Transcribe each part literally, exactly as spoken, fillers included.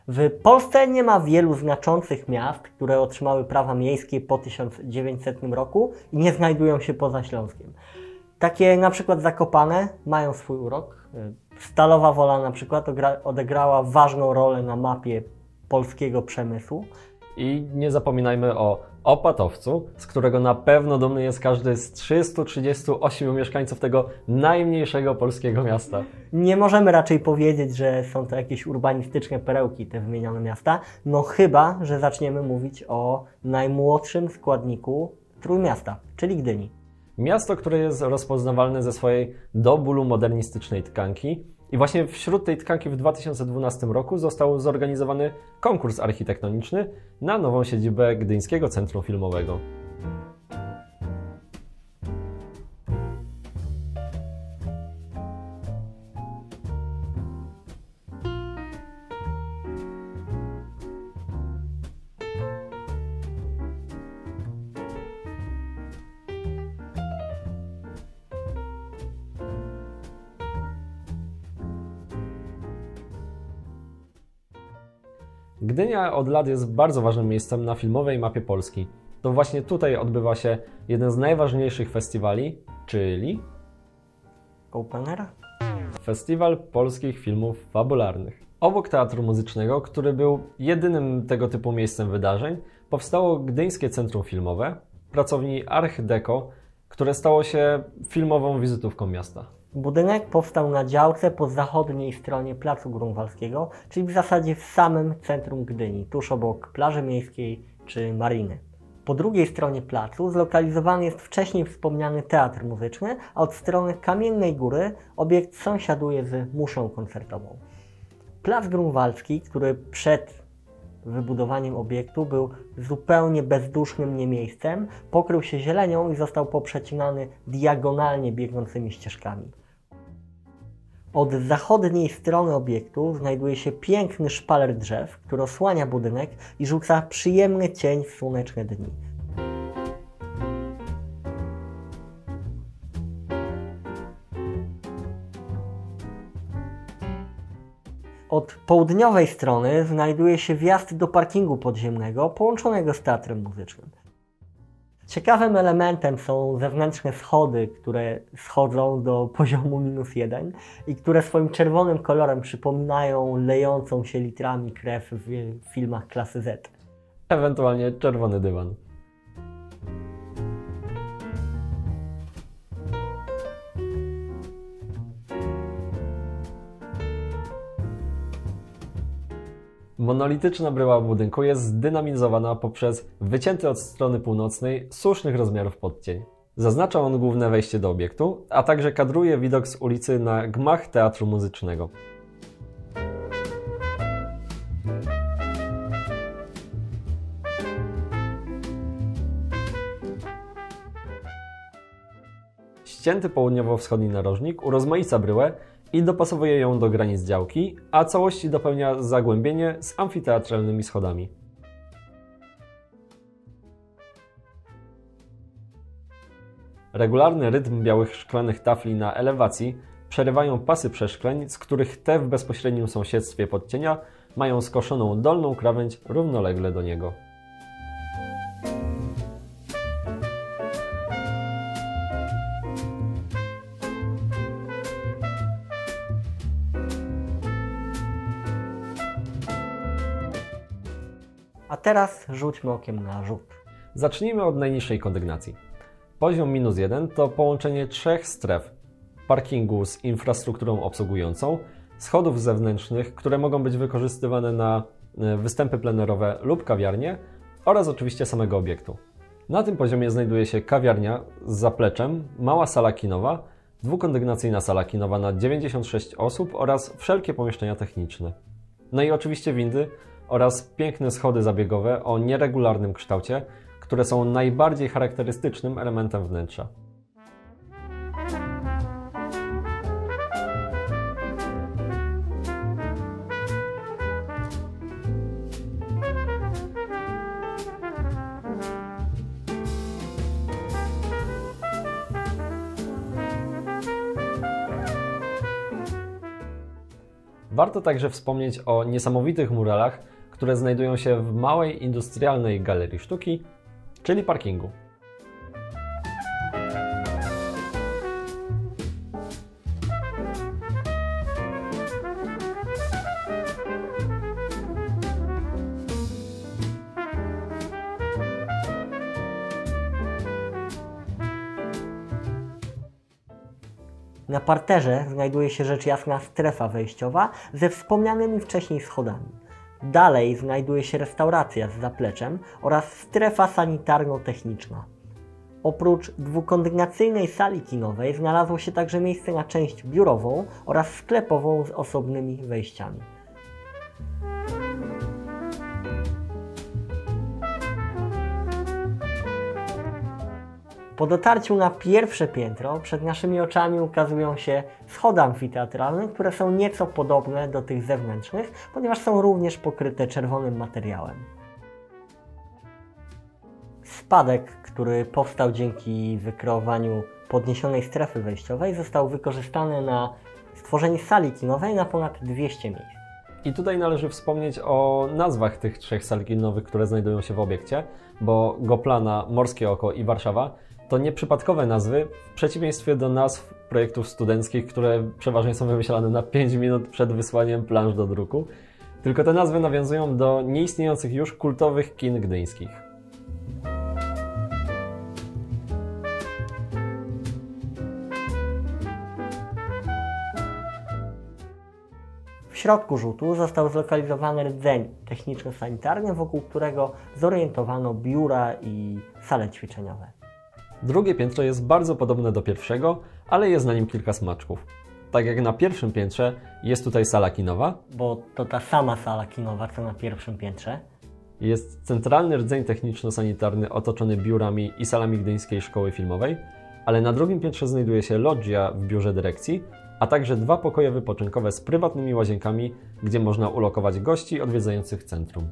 W Polsce nie ma wielu znaczących miast, które otrzymały prawa miejskie po tysiąc dziewięćsetnym roku i nie znajdują się poza Śląskiem. Takie na przykład Zakopane mają swój urok. Stalowa Wola na przykład odegrała ważną rolę na mapie polskiego przemysłu. I nie zapominajmy o Opatowcu, z którego na pewno dumny jest każdy z trzystu trzydziestu ośmiu mieszkańców tego najmniejszego polskiego miasta. Nie możemy raczej powiedzieć, że są to jakieś urbanistyczne perełki, te wymienione miasta, no chyba że zaczniemy mówić o najmłodszym składniku Trójmiasta, czyli Gdyni. Miasto, które jest rozpoznawalne ze swojej do bólu modernistycznej tkanki. I właśnie wśród tej tkanki w dwa tysiące dwunastym roku został zorganizowany konkurs architektoniczny na nową siedzibę Gdyńskiego Centrum Filmowego. Gdynia od lat jest bardzo ważnym miejscem na filmowej mapie Polski. To właśnie tutaj odbywa się jeden z najważniejszych festiwali, czyli Open Air? Festiwal Polskich Filmów Fabularnych. Obok Teatru Muzycznego, który był jedynym tego typu miejscem wydarzeń, powstało Gdyńskie Centrum Filmowe, pracowni Arch Deco, które stało się filmową wizytówką miasta. Budynek powstał na działce po zachodniej stronie Placu Grunwaldzkiego, czyli w zasadzie w samym centrum Gdyni, tuż obok plaży miejskiej czy mariny. Po drugiej stronie placu zlokalizowany jest wcześniej wspomniany Teatr Muzyczny, a od strony Kamiennej Góry obiekt sąsiaduje z muszą koncertową. Plac Grunwaldzki, który przed wybudowaniem obiektu był zupełnie bezdusznym niemiejscem, pokrył się zielenią i został poprzecinany diagonalnie biegnącymi ścieżkami. Od zachodniej strony obiektu znajduje się piękny szpaler drzew, który osłania budynek i rzuca przyjemny cień w słoneczne dni. Od południowej strony znajduje się wjazd do parkingu podziemnego połączonego z Teatrem Muzycznym. Ciekawym elementem są zewnętrzne schody, które schodzą do poziomu minus jeden i które swoim czerwonym kolorem przypominają lejącą się litrami krew w filmach klasy Z. Ewentualnie czerwony dywan. Monolityczna bryła budynku jest zdynamizowana poprzez wycięty od strony północnej słusznych rozmiarów podcień. Zaznacza on główne wejście do obiektu, a także kadruje widok z ulicy na gmach Teatru Muzycznego. Ścięty południowo-wschodni narożnik urozmaica bryłę i dopasowuje ją do granic działki, a całości dopełnia zagłębienie z amfiteatralnymi schodami. Regularny rytm białych szklanych tafli na elewacji przerywają pasy przeszkleń, z których te w bezpośrednim sąsiedztwie podcienia mają skoszoną dolną krawędź równolegle do niego. A teraz rzućmy okiem na rzut. Zacznijmy od najniższej kondygnacji. Poziom minus jeden to połączenie trzech stref. Parkingu z infrastrukturą obsługującą, schodów zewnętrznych, które mogą być wykorzystywane na występy plenerowe lub kawiarnie oraz oczywiście samego obiektu. Na tym poziomie znajduje się kawiarnia z zapleczem, mała sala kinowa, dwukondygnacyjna sala kinowa na dziewięćdziesiąt sześć osób oraz wszelkie pomieszczenia techniczne. No i oczywiście windy oraz piękne schody zabiegowe o nieregularnym kształcie, które są najbardziej charakterystycznym elementem wnętrza. Warto także wspomnieć o niesamowitych muralach, które znajdują się w małej industrialnej galerii sztuki, czyli parkingu. Na parterze znajduje się rzecz jasna strefa wejściowa ze wspomnianymi wcześniej schodami. Dalej znajduje się restauracja z zapleczem oraz strefa sanitarno-techniczna. Oprócz dwukondygnacyjnej sali kinowej znalazło się także miejsce na część biurową oraz sklepową z osobnymi wejściami. Po dotarciu na pierwsze piętro przed naszymi oczami ukazują się schody amfiteatralne, które są nieco podobne do tych zewnętrznych, ponieważ są również pokryte czerwonym materiałem. Spadek, który powstał dzięki wykreowaniu podniesionej strefy wejściowej, został wykorzystany na stworzenie sali kinowej na ponad dwieście miejsc. I tutaj należy wspomnieć o nazwach tych trzech sal kinowych, które znajdują się w obiekcie, bo Goplana, Morskie Oko i Warszawa to nieprzypadkowe nazwy, w przeciwieństwie do nazw projektów studenckich, które przeważnie są wymyślane na pięć minut przed wysłaniem plansz do druku. Tylko te nazwy nawiązują do nieistniejących już kultowych kin gdyńskich. W środku rzutu został zlokalizowany rdzeń techniczno-sanitarny, wokół którego zorientowano biura i sale ćwiczeniowe. Drugie piętro jest bardzo podobne do pierwszego, ale jest na nim kilka smaczków. Tak jak na pierwszym piętrze jest tutaj sala kinowa, bo to ta sama sala kinowa co na pierwszym piętrze. Jest centralny rdzeń techniczno-sanitarny otoczony biurami i salami Gdyńskiej Szkoły Filmowej, ale na drugim piętrze znajduje się loggia w biurze dyrekcji, a także dwa pokoje wypoczynkowe z prywatnymi łazienkami, gdzie można ulokować gości odwiedzających centrum.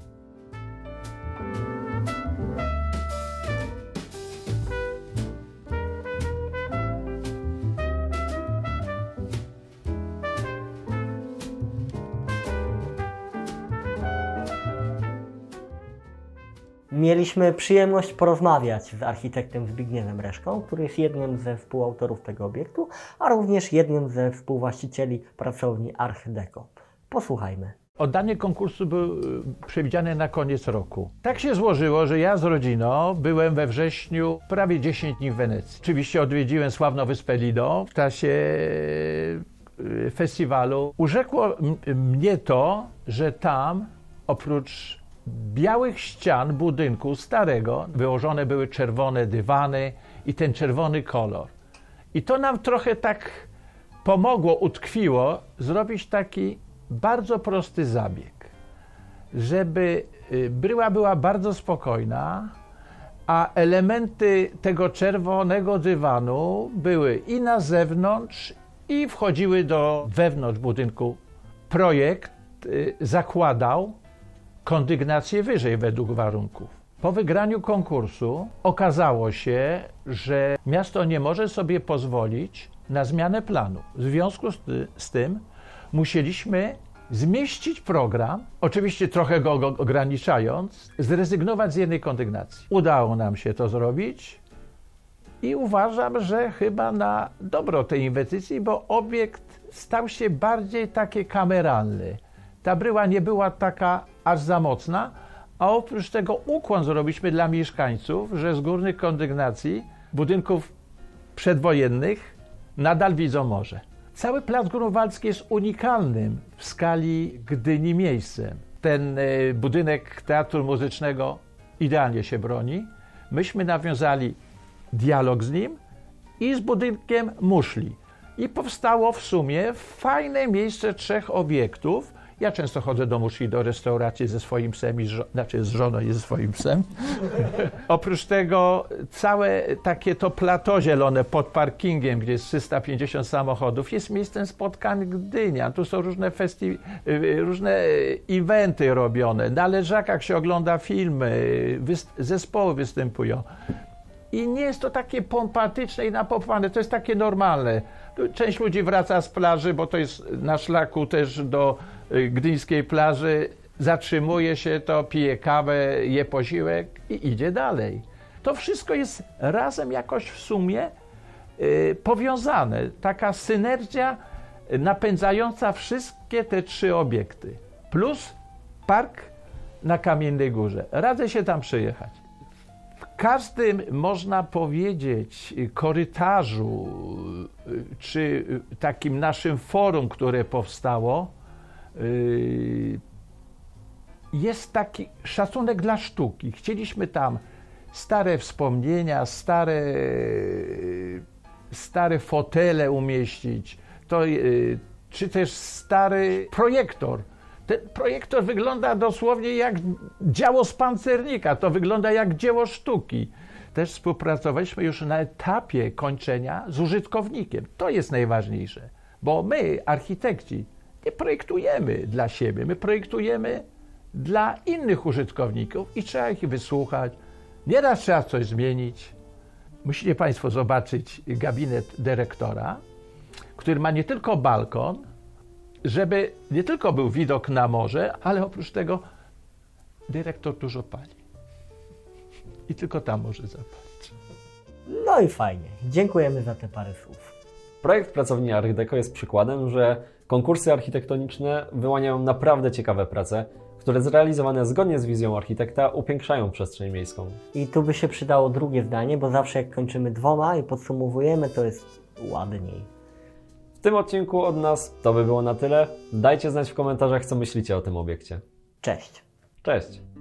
Mieliśmy przyjemność porozmawiać z architektem Zbigniewem Reszką, który jest jednym ze współautorów tego obiektu, a również jednym ze współwłaścicieli pracowni ArchDeco. Posłuchajmy. Oddanie konkursu było przewidziane na koniec roku. Tak się złożyło, że ja z rodziną byłem we wrześniu prawie dziesięć dni w Wenecji. Oczywiście odwiedziłem sławną wyspę Lido w czasie festiwalu. Urzekło mnie to, że tam oprócz białych ścian budynku starego wyłożone były czerwone dywany i ten czerwony kolor. I to nam trochę tak pomogło, utkwiło zrobić taki bardzo prosty zabieg, żeby bryła była bardzo spokojna, a elementy tego czerwonego dywanu były i na zewnątrz, i wchodziły do wewnątrz budynku. Projekt zakładał kondygnację wyżej według warunków. Po wygraniu konkursu okazało się, że miasto nie może sobie pozwolić na zmianę planu. W związku z, ty, z tym musieliśmy zmieścić program, oczywiście trochę go ograniczając, zrezygnować z jednej kondygnacji. Udało nam się to zrobić i uważam, że chyba na dobro tej inwestycji, bo obiekt stał się bardziej taki kameralny. Ta bryła nie była taka aż za mocna, a oprócz tego ukłon zrobiliśmy dla mieszkańców, że z górnych kondygnacji budynków przedwojennych nadal widzą morze. Cały Plac Grunwaldzki jest unikalnym w skali Gdyni miejscem. Ten budynek Teatru Muzycznego idealnie się broni. Myśmy nawiązali dialog z nim i z budynkiem muszli. I powstało w sumie fajne miejsce trzech obiektów. Ja często chodzę do muszli, do restauracji ze swoim psem, i żo- znaczy z żoną i ze swoim psem. Oprócz tego całe takie to plateau zielone pod parkingiem, gdzie jest trzysta pięćdziesiąt samochodów, jest miejscem spotkań Gdynia. Tu są różne, festi- różne eventy robione. Na leżakach się ogląda filmy, wy- zespoły występują. I nie jest to takie pompatyczne i napompowane, to jest takie normalne. Część ludzi wraca z plaży, bo to jest na szlaku też do gdyńskiej plaży, zatrzymuje się to, pije kawę, je posiłek i idzie dalej. To wszystko jest razem jakoś w sumie yy, powiązane. Taka synergia napędzająca wszystkie te trzy obiekty. Plus park na Kamiennej Górze. Radzę się tam przyjechać. W każdym, można powiedzieć, korytarzu, czy takim naszym forum, które powstało, jest taki szacunek dla sztuki. Chcieliśmy tam stare wspomnienia, stare, stare fotele umieścić, to, czy też stary projektor. Ten projektor wygląda dosłownie jak dzieło z pancernika, to wygląda jak dzieło sztuki. Też współpracowaliśmy już na etapie kończenia z użytkownikiem. To jest najważniejsze, bo my, architekci, nie projektujemy dla siebie, my projektujemy dla innych użytkowników i trzeba ich wysłuchać. Nieraz trzeba coś zmienić. Musicie Państwo zobaczyć gabinet dyrektora, który ma nie tylko balkon, żeby nie tylko był widok na morze, ale oprócz tego dyrektor dużo pali. I tylko tam może zapalić. No i fajnie. Dziękujemy za te parę słów. Projekt Pracowni Art Deco jest przykładem, że konkursy architektoniczne wyłaniają naprawdę ciekawe prace, które zrealizowane zgodnie z wizją architekta upiększają przestrzeń miejską. I tu by się przydało drugie zdanie, bo zawsze jak kończymy dwoma i podsumowujemy, to jest ładniej. W tym odcinku od nas to by było na tyle. Dajcie znać w komentarzach, co myślicie o tym obiekcie. Cześć. Cześć!